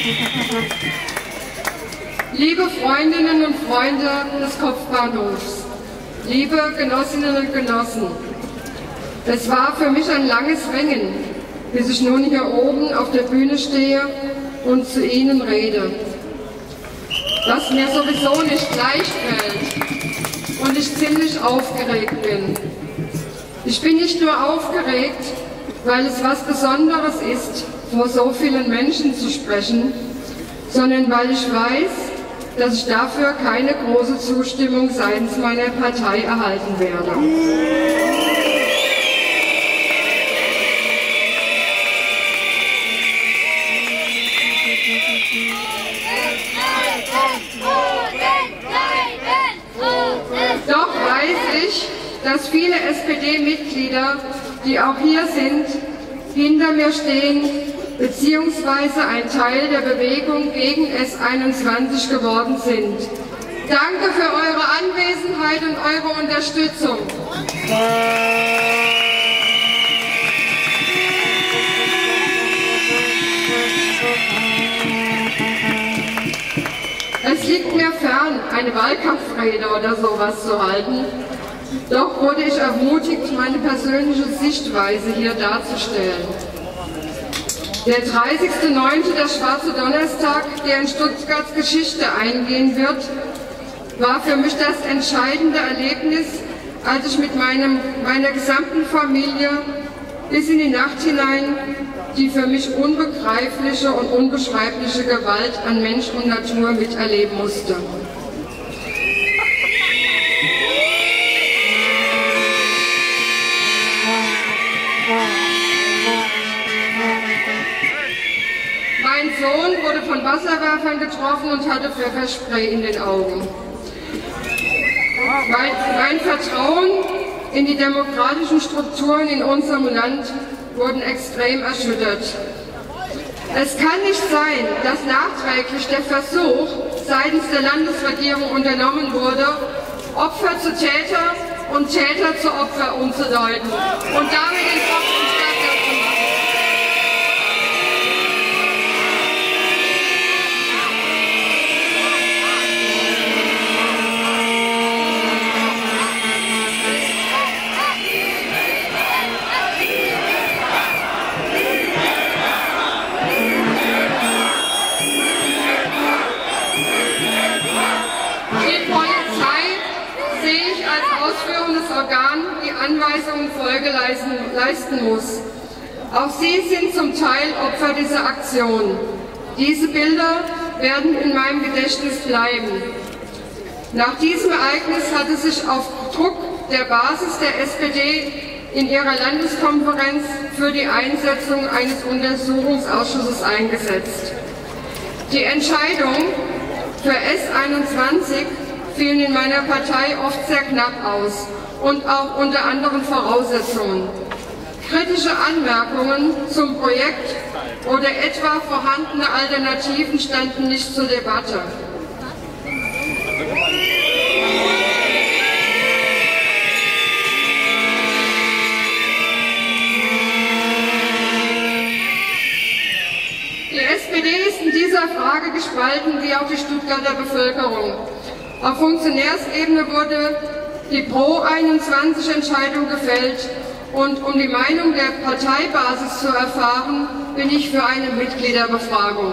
Liebe Freundinnen und Freunde des Kopfbahnhofs, liebe Genossinnen und Genossen, es war für mich ein langes Ringen, bis ich nun hier oben auf der Bühne stehe und zu Ihnen rede. Was mir sowieso nicht leicht fällt und ich ziemlich aufgeregt bin. Ich bin nicht nur aufgeregt, weil es was Besonderes ist, vor so vielen Menschen zu sprechen, sondern weil ich weiß, dass ich dafür keine große Zustimmung seitens meiner Partei erhalten werde. Doch weiß ich, dass viele SPD-Mitglieder, die auch hier sind, hinter mir stehen, beziehungsweise ein Teil der Bewegung gegen S21 geworden sind. Danke für eure Anwesenheit und eure Unterstützung. Es liegt mir fern, eine Wahlkampfrede oder sowas zu halten. Doch wurde ich ermutigt, meine persönliche Sichtweise hier darzustellen. Der 30.09., der Schwarze Donnerstag, der in Stuttgarts Geschichte eingehen wird, war für mich das entscheidende Erlebnis, als ich mit meiner gesamten Familie bis in die Nacht hinein die für mich unbegreifliche und unbeschreibliche Gewalt an Mensch und Natur miterleben musste. Mein Sohn wurde von Wasserwerfern getroffen und hatte Pfefferspray in den Augen. Mein Vertrauen in die demokratischen Strukturen in unserem Land wurden extrem erschüttert. Es kann nicht sein, dass nachträglich der Versuch seitens der Landesregierung unternommen wurde, Opfer zu Täter und Täter zu Opfer umzudeuten und damit den Opfern stärker zu machen. Organ, die Anweisungen Folge leisten muss. Auch sie sind zum Teil Opfer dieser Aktion. Diese Bilder werden in meinem Gedächtnis bleiben. Nach diesem Ereignis hatte sich auf Druck der Basis der SPD in ihrer Landeskonferenz für die Einsetzung eines Untersuchungsausschusses eingesetzt. Die Entscheidung für S21 fielen in meiner Partei oft sehr knapp aus und auch unter anderen Voraussetzungen. Kritische Anmerkungen zum Projekt oder etwa vorhandene Alternativen standen nicht zur Debatte. Die SPD ist in dieser Frage gespalten, wie auch die Stuttgarter Bevölkerung. Auf Funktionärsebene wurde die Pro-21-Entscheidung gefällt und um die Meinung der Parteibasis zu erfahren, bin ich für eine Mitgliederbefragung.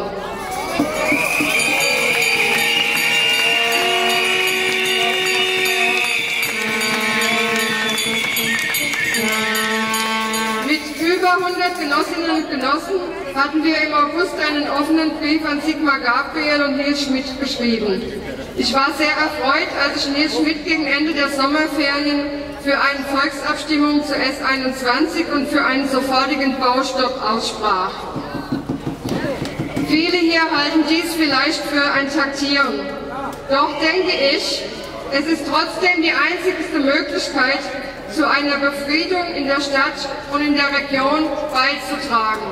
Mit über 100 Genossinnen und Genossen hatten wir im August einen offenen Brief an Sigmar Gabriel und Nils Schmidt geschrieben. Ich war sehr erfreut, als ich Nils Schmidt gegen Ende der Sommerferien für eine Volksabstimmung zu S21 und für einen sofortigen Baustopp aussprach. Viele hier halten dies vielleicht für ein Taktieren. Doch denke ich, es ist trotzdem die einzigste Möglichkeit, zu einer Befriedung in der Stadt und in der Region beizutragen.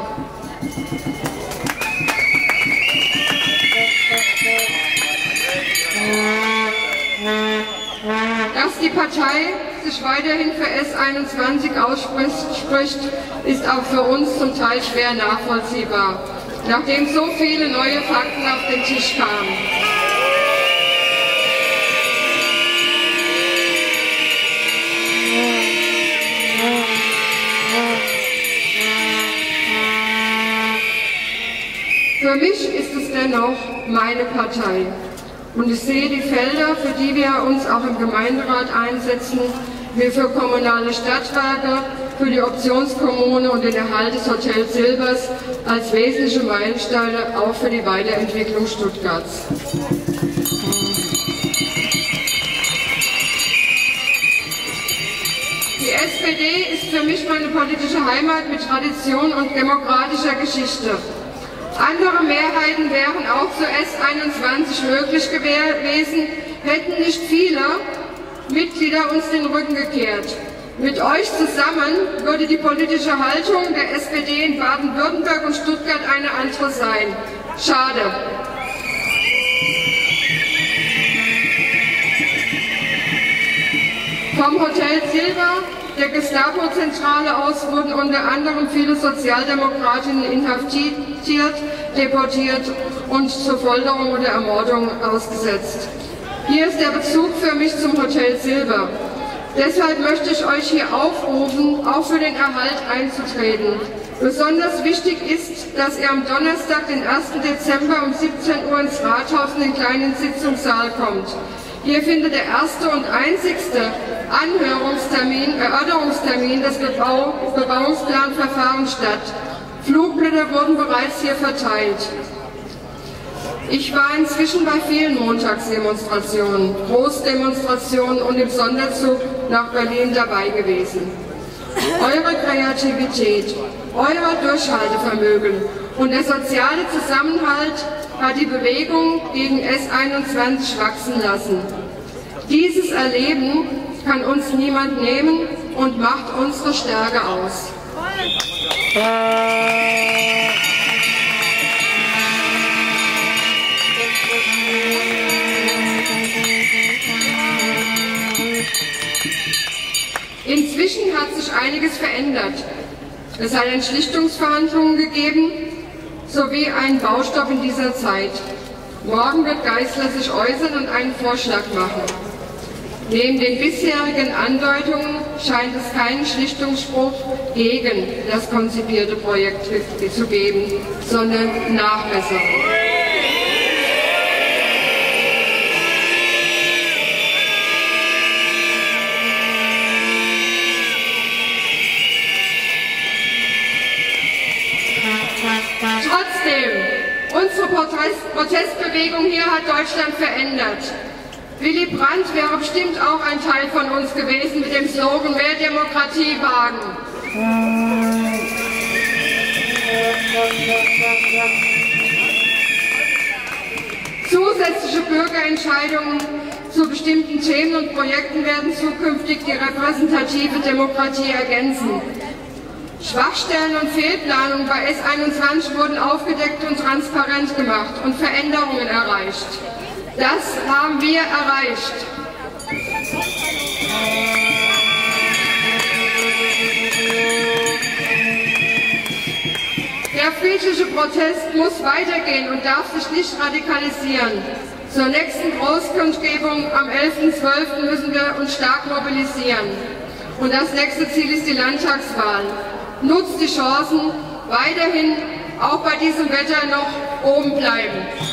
Dass die Partei sich weiterhin für S21 ausspricht, ist auch für uns zum Teil schwer nachvollziehbar. nachdem so viele neue Fakten auf den Tisch kamen. Für mich ist es dennoch meine Partei. Und ich sehe die Felder, für die wir uns auch im Gemeinderat einsetzen, wie für kommunale Stadtwerke, für die Optionskommune und den Erhalt des Hotel Silbers als wesentliche Meilensteine auch für die Weiterentwicklung Stuttgarts. Die SPD ist für mich meine politische Heimat mit Tradition und demokratischer Geschichte. Andere Mehrheiten wären auch zu S21 möglich gewesen, hätten nicht viele Mitglieder uns den Rücken gekehrt. Mit euch zusammen würde die politische Haltung der SPD in Baden-Württemberg und Stuttgart eine andere sein. Schade. Vom Hotel Silber, der Gestapo-Zentrale aus, wurden unter anderem viele Sozialdemokratinnen inhaftiert, deportiert und zur Folterung oder Ermordung ausgesetzt. Hier ist der Bezug für mich zum Hotel Silber. Deshalb möchte ich euch hier aufrufen, auch für den Erhalt einzutreten. Besonders wichtig ist, dass ihr am Donnerstag, den 1. Dezember um 17 Uhr ins Rathaus in den kleinen Sitzungssaal kommt. Hier findet der erste und einzigste Erörterungstermin des Bebauungsplanverfahrens statt. Flugblätter wurden bereits hier verteilt. Ich war inzwischen bei vielen Montagsdemonstrationen, Großdemonstrationen und im Sonderzug nach Berlin dabei gewesen. Eure Kreativität, euer Durchhaltevermögen und der soziale Zusammenhalt hat die Bewegung gegen S21 wachsen lassen. Dieses Erleben kann uns niemand nehmen und macht unsere Stärke aus. Inzwischen hat sich einiges verändert. Es hat Entschlichtungsverhandlungen gegeben, sowie einen Baustopp in dieser Zeit. Morgen wird Geisler sich äußern und einen Vorschlag machen. Neben den bisherigen Andeutungen scheint es keinen Schlichtungsspruch gegen das konzipierte Projekt zu geben, sondern Nachbesserung. Trotzdem, unsere Protestbewegung hier hat Deutschland verändert. Willy Brandt wäre bestimmt auch ein Teil von uns gewesen mit dem Slogan "Mehr Demokratie wagen". Zusätzliche Bürgerentscheidungen zu bestimmten Themen und Projekten werden zukünftig die repräsentative Demokratie ergänzen. Schwachstellen und Fehlplanungen bei S21 wurden aufgedeckt und transparent gemacht und Veränderungen erreicht. Das haben wir erreicht. Der friedliche Protest muss weitergehen und darf sich nicht radikalisieren. Zur nächsten Großkundgebung am 11.12. müssen wir uns stark mobilisieren. Und das nächste Ziel ist die Landtagswahl. Nutzt die Chancen, weiterhin auch bei diesem Wetter noch oben bleiben.